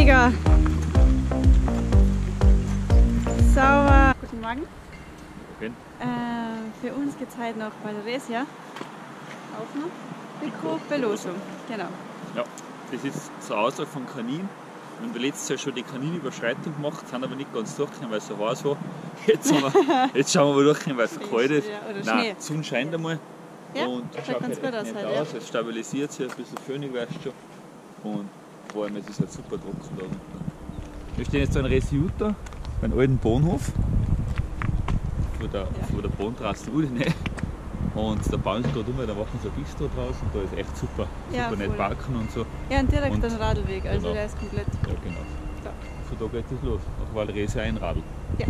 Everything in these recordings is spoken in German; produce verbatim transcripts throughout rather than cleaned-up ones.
Mega! Sauber! Guten Morgen. Okay. Äh, für uns geht es heute nach Valdresia. Auf noch. Pico Belosum. Genau. Ja, das ist so eine Aussage von Kanin. Wir haben letztes Jahr schon die Kaninüberschreitung gemacht, sind aber nicht ganz durchgekommen, weil es so heiß war. Jetzt, haben wir, jetzt schauen wir durchgekommen, weil es so kalt ist. Ja, oder Nein, Schnee. die Sonne scheint einmal. Ja, und schaut ganz gut aus nicht heute, ja. aus. Es stabilisiert sich ein bisschen schöner, weißt du schon. Und vor allem, es ist halt super trocken da unten. Wir stehen jetzt an Resiuta, beim alten Bahnhof. Von der, Ja. von der Bahntrasse Udine. Und da bauen sie gerade um, da machen sie ein Bistro draus und da ist echt super. Ja, Super nett voll. parken und so. Ja, und direkt Und- ein Radlweg, also genau. der ist komplett. Ja, genau. So. Von da geht es los. Nach Valdresia ein Radl. Ja.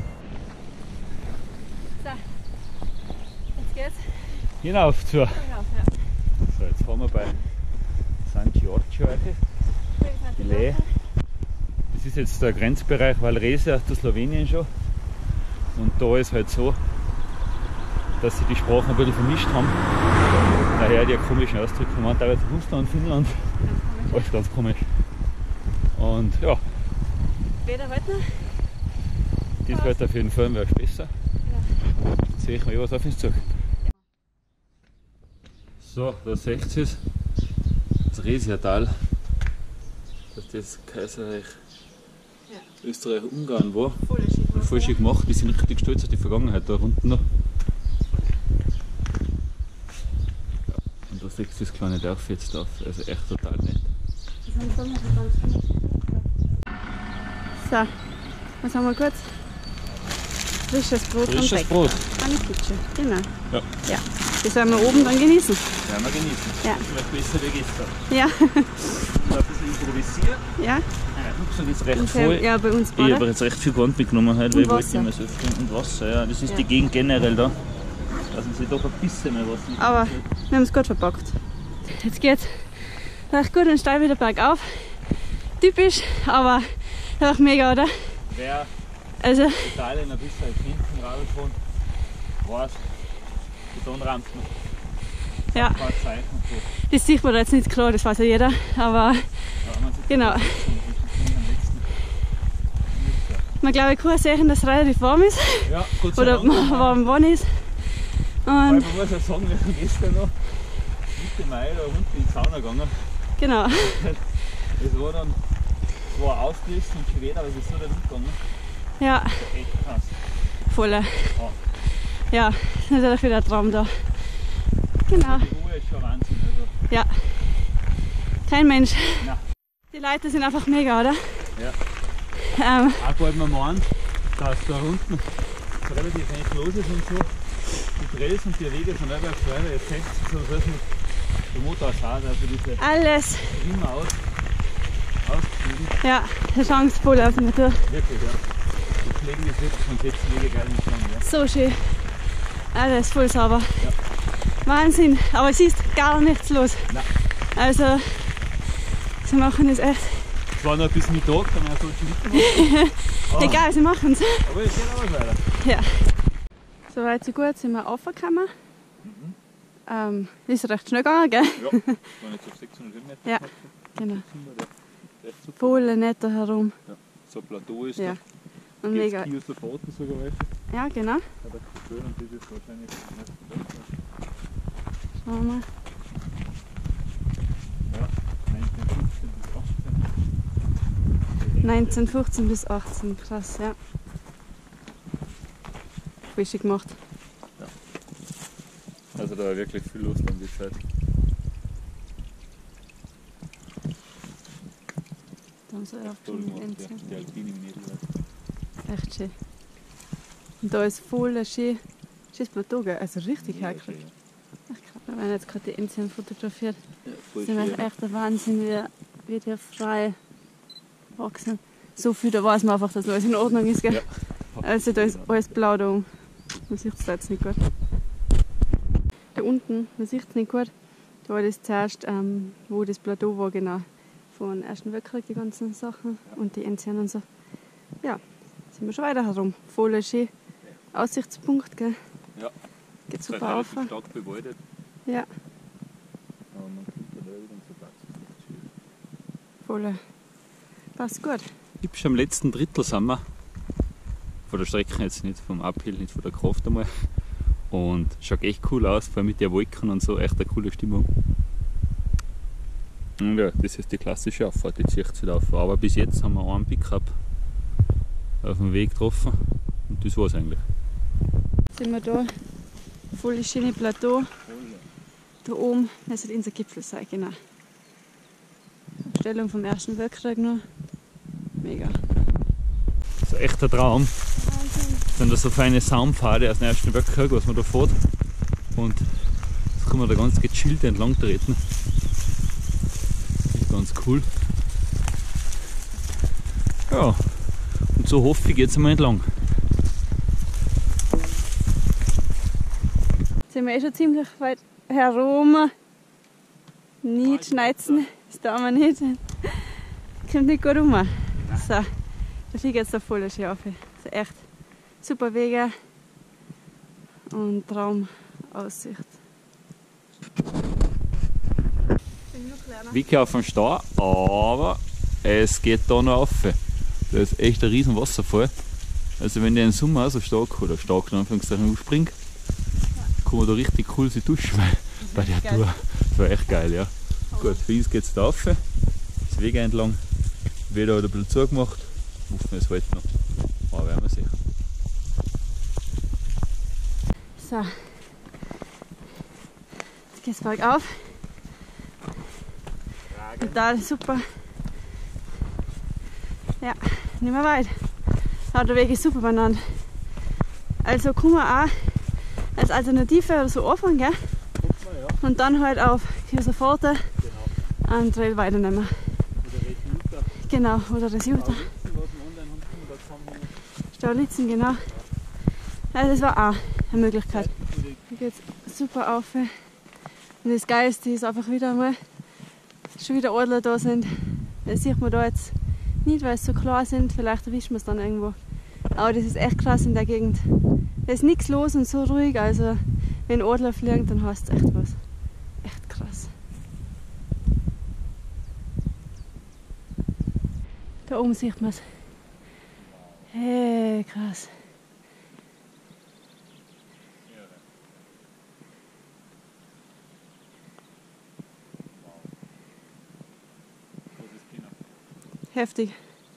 So. Jetzt geht's. Hinauf zur. Hinauf, ja. So, jetzt fahren wir bei San Giorgio. Leh. Das ist jetzt der Grenzbereich Valdresia zu Slowenien schon. Und da ist halt so, dass sie die Sprachen ein bisschen vermischt haben. Daher die komischen Ausdrücke. Man meint teilweise Russland, Finnland. Alles ganz komisch. Und ja, Weder heute noch. das wird auf jeden Fall wäre besser. Ja. Jetzt sehe ich mir was auf uns zu. So, da seht ihr es. Das Resiatal. Dass das Kaiserreich Ja. Österreich-Ungarn war. Voll schick. Und voll schön gemacht. Die sind richtig stolz auf die Vergangenheit da unten noch. Ja. Und da seht ihr das kleine Dorf jetzt auf. Also echt total nett. So, was haben wir kurz? Frisches Brot Frisches und Bäck. Brot. Eine Kitsche, genau. Ja. Ja, das werden wir oben dann genießen. Werden wir genießen. Ja. Vielleicht besser wie gestern. Ja, Ein bisschen improvisieren. ja. Ich habe jetzt recht Und voll. ja, bei uns Ich beide. habe jetzt recht viel Gewand mitgenommen heute, Und weil ich wollte Wasser. nicht mehr so viel. Und Wasser, ja. Das ist Ja. die Gegend generell da. Also sie doch ein bisschen mehr was. Aber wir haben es gut verpackt. Jetzt geht's recht gut und steil wieder bergauf. Typisch, aber auch mega, oder? Wer Also, Italien ein bisschen hinten rausfahren, weiß, Betonrampen, ja, ein paar Zeichen und so. das sieht man da jetzt nicht klar, das weiß ja jeder. Aber Ja, man sieht genau. das jetzt schon, das ist am nächsten. man glaube ich kann sehen, dass es relativ warm ist. Ja, Gott sei Oder Dank. warm warm ist. Weil Und man muss ja sagen, wir sind gestern noch Mitte Mai da unten in die Sauna gegangen. genau. Es war dann zwar aufgelöst und schön Wetter, aber es ist so der Wind gegangen. Ja, Echt krass. voller. Ja. Ja, ist natürlich wieder ein Traum da. Genau. Die Ruhe ist schon Wahnsinn. Also, Ja. Kein Mensch. Nein. Die Leute sind einfach mega, oder? ja. Ähm, Auch bald mal meinen, dass da unten so relativ wenig los ist und so. Die Trails und die Wege sind einfach frei, weil jetzt hängt es so, dass man der Motor schaut, also diese alles. Riemen aus, ausgestiegen. Ja, da schauen sie voll auf die Natur. Wirklich, ja. Die Pflegen ist wirklich von letzten Wege geil nicht lang, ja. So schön. Alles voll sauber. Ja. Wahnsinn. Aber es ist gar nichts los. Nein. Also, sie machen es echt. Es war noch ein bisschen Mittag, dann haben wir so gemacht. Ah, Egal, sie machen es. aber es geht auch weiter. Ja. Soweit so gut sind wir raufgekommen. Mhm. Ähm, ist recht schnell gegangen, gell? Ja, das waren jetzt auf sechshundert Höhenmeter. Ja. knapp. Genau. sechshundert, ja. Echt super. Voll nett da herum. Ja. So ein Plateau ist Ja. da. Und Geht's mega. Kiosk Fahrten sogar weiter. Ja, genau. Ja, das ist schön und das ist wahrscheinlich das nächste Dorf. Schauen wir mal. Ja, neunzehnhundertfünfzehn bis achtzehn. neunzehn, fünfzehn bis achtzehn, krass, ja. Voll schön gemacht. Also da war wirklich viel los um die Zeit. Da haben sie Toll aufgeschrieben, gemacht, die ja. Enzian. Die Alpine im Niederland. Echt schön. Und da ist voll ein schön, schönes Plateau, gell? Also richtig hergekriegt. Echt krass. Wir werden jetzt gerade die Enzian fotografiert. Ja, voll Das ist schön. echt der Wahnsinn, wie, wie die frei wachsen. So viel, da weiß man einfach, dass alles in Ordnung ist. Gell? Ja. Also da ist alles blau da oben. Man sieht es da jetzt nicht gut. Da unten, man sieht es nicht gut. Da war das zuerst, ähm, wo das Plateau war, genau. Von Ersten Weltkrieg, die ganzen Sachen und die Enzian und so. Ja, sind wir schon weiter herum. Voll schön. Aussichtspunkt, gell? Ja. Geht Es ist super auf. relativ stark bewaldet, Ja, aber man kommt da wieder und so Platz. Das ist schön. voll. Passt gut. Ich bin schon am letzten Drittel sind wir. Von der Strecke jetzt nicht, vom Uphill, nicht von der Kraft einmal. Und schaut echt cool aus, vor allem mit den Wolken und so, echt eine coole Stimmung. Und ja, das ist die klassische Auffahrt, die zieht sich auf. Aber bis jetzt haben wir einen Pickup auf dem Weg getroffen und das war's eigentlich. Jetzt sind wir da, voll schöne Plateau. Da oben müsste unser Gipfel sein, genau. Stellung vom Ersten Weltkrieg noch. Mega. Das ist ein echter Traum. Wahnsinn. Sind da so feine Saumpfade aus dem Ersten Weltkrieg, was man da fährt. Und jetzt kann man da ganz gechillt entlang treten. Das ist ganz cool. Ja, und so hoffe ich, geht es einmal entlang. Jetzt sind wir eh schon ziemlich weit herum. Nicht schneizen, das tun wir nicht. Kommt nicht gut rum. So, da fliegt jetzt da voll schön auf. Also echt super Wege und Traumaussicht. Wirklich auf dem Stau, aber es geht da noch rauf. Da ist echt ein riesen Wasserfall. Also wenn der im Sommer so stark oder stark in Anführungszeichen umspringt, kann man da richtig cool sich duschen bei der geil. Tour. Das war echt geil, ja. Gut, für uns geht es da rauf, das Weg entlang. Wieder hat ein bisschen zugemacht, hoffen wir es heute noch. Aber werden wir sehen. So, jetzt geht es bergauf. Total super. Ja, nicht mehr weit. Aber der Weg ist super benannt. Also kann man auch als Alternative oder so anfangen, gell? Und dann halt auf Chiusa-Forte einen Trail weiternehmen. Genau, oder das Juta. Staulitzen, genau. Also das war auch eine Möglichkeit. Hier geht es super auf. Und das Geilste ist einfach wieder einmal, schon wieder Adler da sind. Das sieht man da jetzt nicht, weil sie so klar sind. Vielleicht erwischen wir es dann irgendwo. Aber das ist echt krass in der Gegend. Da ist nichts los und so ruhig. Also wenn Adler fliegen, dann heißt es echt was. Echt krass. Da oben sieht man es. Hey, krass. Heftig.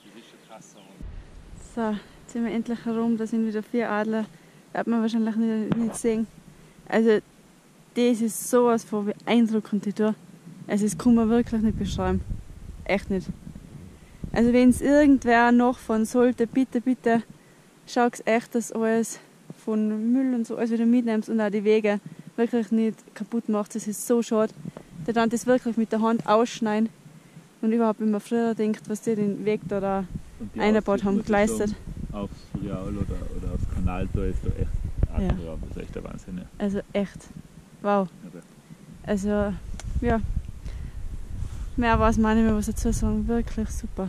So, jetzt sind wir endlich herum, da sind wieder vier Adler. Wird man wahrscheinlich nicht, nicht sehen. Also, das ist sowas von beeindruckend, die Tour. Also, das kann man wirklich nicht beschreiben. Echt nicht. Also, wenn es irgendwer nachfahren sollte, bitte, bitte, schaut echt, dass alles von Müll und so alles wieder mitnehmt und auch die Wege wirklich nicht kaputt macht. Das ist so schade. Der dann das wirklich mit der Hand ausschneiden. Und überhaupt, wenn man früher denkt, was die den Weg da, da eingebaut haben, geleistet. Aufs Real oder, oder aufs Kanal, da ist da echt ein Ja. Das ist echt der Wahnsinn. Ja. Also echt, wow. Also, ja, mehr weiß man nicht mehr was dazu sagen. Wirklich super.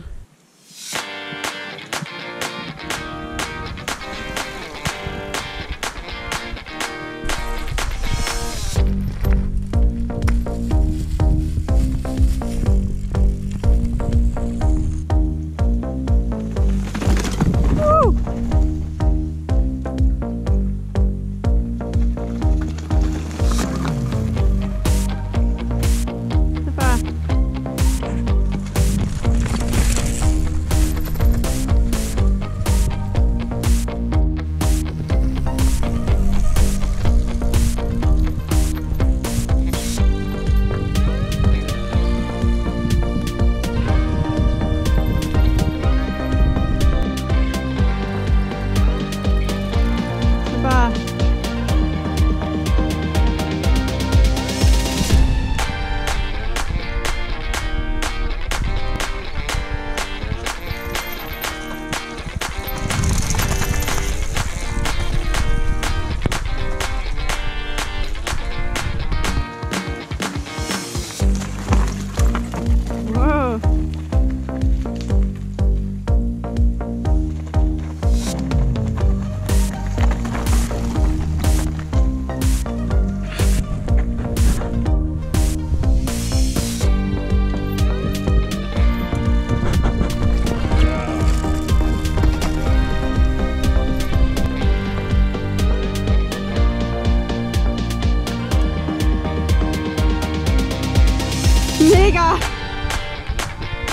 Super.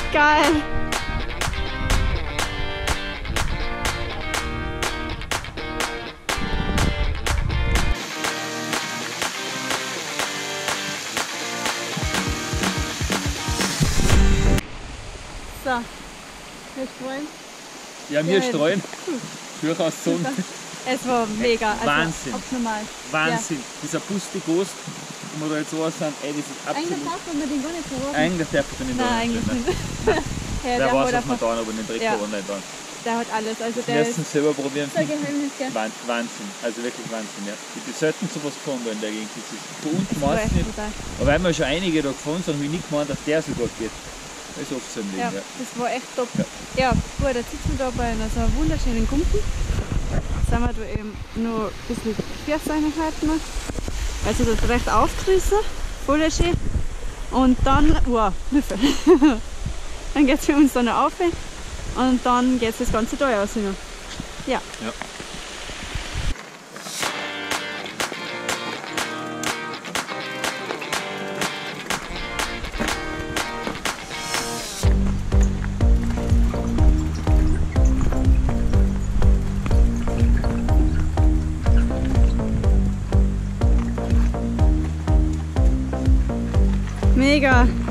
Geil. So, wir streuen. Ja, wir streuen. Durchaus Sonne. Es war mega. Also Wahnsinn. abnormal. Wahnsinn. Ja. Dieser Bustigost, wo wir da jetzt raus sind, ey, das ist absolut... Eigentlich darf man den gar nicht verraten. Eigentlich darf man den nicht Nein, eigentlich nicht. nicht. Ja, Wer weiß, was man wir da aber den Trikot ja. online da. Der hat alles. Also Wir der müssen ist selber probieren. so Geheimnis, gell? Wahnsinn. Also wirklich Wahnsinn, ja. Ich bin selten sowas gefahren da in der Gegend. Das ist von unten Das war meistens echt nicht. brutal. Aber weil wir schon einige da gefahren sind, habe ich nicht gemeint, dass der sogar geht. Das ist oft so im Leben, Ja, ja. das war echt top. Ja. Ja, gut, jetzt sitzen wir da bei einer so wunderschönen Kumpen. Jetzt sind wir da eben noch ein bisschen Verkehrseinheiten. Also das recht aufgerissen, voll schön. Und dann, wow, Hilfe. Dann geht es für uns da noch auf und dann geht es das ganze Tal aus. Ja. Ja. Mega.